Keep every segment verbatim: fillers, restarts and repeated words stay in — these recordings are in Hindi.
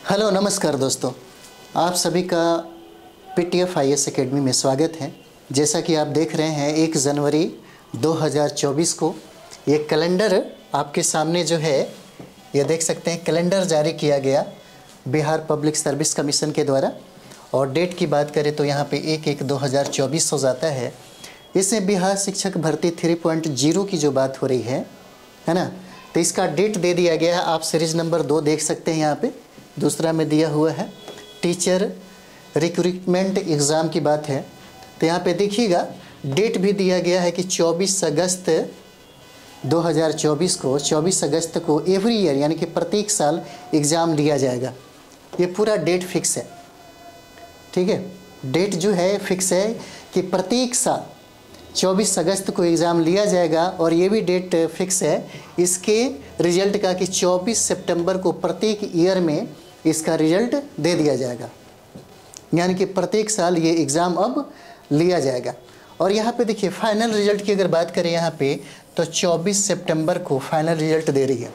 हेलो नमस्कार दोस्तों, आप सभी का पीटीएफ आईएएस एकेडमी में स्वागत है। जैसा कि आप देख रहे हैं एक जनवरी दो हज़ार चौबीस को ये कैलेंडर आपके सामने जो है ये देख सकते हैं। कैलेंडर जारी किया गया बिहार पब्लिक सर्विस कमीशन के द्वारा और डेट की बात करें तो यहाँ पे एक एक दो हज़ार चौबीस हो जाता है। इसमें बिहार शिक्षक भर्ती थ्री पॉइंट ज़ीरो की जो बात हो रही है है ना, तो इसका डेट दे दिया गया है। आप सीरीज नंबर दो देख सकते हैं, यहाँ पे दूसरा में दिया हुआ है टीचर रिक्रूटमेंट एग्ज़ाम की बात है। तो यहाँ पे देखिएगा डेट भी दिया गया है कि चौबीस अगस्त दो हज़ार चौबीस को चौबीस अगस्त को एवरी ईयर यानी कि प्रत्येक साल एग्ज़ाम लिया जाएगा। ये पूरा डेट फिक्स है, ठीक है। डेट जो है फिक्स है कि प्रत्येक साल चौबीस अगस्त को एग्ज़ाम लिया जाएगा और ये भी डेट फिक्स है इसके रिजल्ट का कि चौबीस सितंबर को प्रत्येक ईयर में इसका रिजल्ट दे दिया जाएगा, यानी कि प्रत्येक साल ये एग्ज़ाम अब लिया जाएगा। और यहाँ पे देखिए फाइनल रिजल्ट की अगर बात करें यहाँ पे तो चौबीस सितंबर को फाइनल रिजल्ट दे रही है,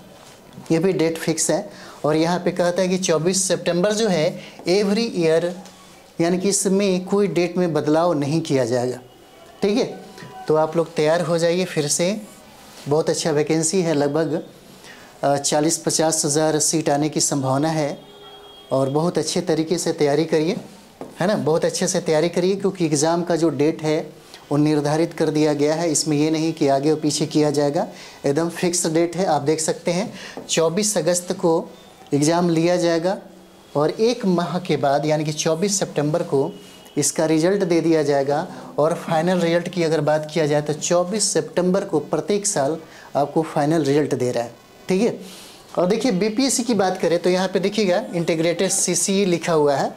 ये भी डेट फिक्स है। और यहाँ पे कहता है कि चौबीस सितंबर जो है एवरी ईयर, यानी कि इसमें कोई डेट में बदलाव नहीं किया जाएगा, ठीक है। तो आप लोग तैयार हो जाइए फिर से। बहुत अच्छा वैकेंसी है, लगभग चालीस पचास हज़ार सीट आने की संभावना है और बहुत अच्छे तरीके से तैयारी करिए, है ना। बहुत अच्छे से तैयारी करिए क्योंकि एग्ज़ाम का जो डेट है वो निर्धारित कर दिया गया है। इसमें ये नहीं कि आगे और पीछे किया जाएगा, एकदम फिक्स डेट है। आप देख सकते हैं चौबीस अगस्त को एग्ज़ाम लिया जाएगा और एक माह के बाद यानी कि चौबीस सितंबर को इसका रिजल्ट दे दिया जाएगा। और फाइनल रिजल्ट की अगर बात किया जाए तो चौबीस सितंबर को प्रत्येक साल आपको फाइनल रिजल्ट दे रहा है, ठीक है। और देखिए बीपीएससी की बात करें तो यहाँ पे देखिएगा इंटीग्रेटेड सीसी लिखा हुआ है,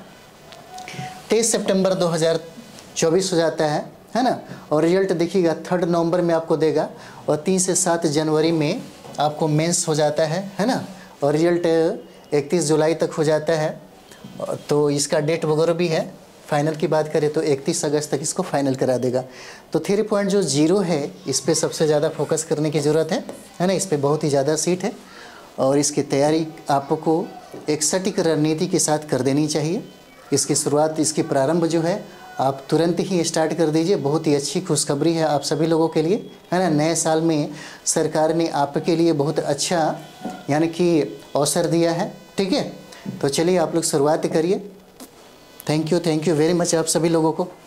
तेईस सितंबर दो हज़ार चौबीस हो जाता है है ना। और रिजल्ट देखिएगा थर्ड नवंबर में आपको देगा और तीन से सात जनवरी में आपको मेंस हो जाता है है ना। और रिजल्ट इकतीस जुलाई तक हो जाता है, तो इसका डेट वगैरह भी है। फाइनल की बात करें तो इकतीस अगस्त तक इसको फाइनल करा देगा। तो थ्री पॉइंट जो जीरो है इस पर सबसे ज़्यादा फोकस करने की ज़रूरत है है ना। इस पर बहुत ही ज़्यादा सीट है और इसकी तैयारी आपको एक सटीक रणनीति के साथ कर देनी चाहिए। इसकी शुरुआत, इसकी प्रारंभ जो है आप तुरंत ही स्टार्ट कर दीजिए। बहुत ही अच्छी खुशखबरी है आप सभी लोगों के लिए, है ना। नए साल में सरकार ने आपके लिए बहुत अच्छा यानी कि अवसर दिया है, ठीक है। तो चलिए आप लोग शुरुआत करिए। Thank you thank you very much आप सभी लोगों को।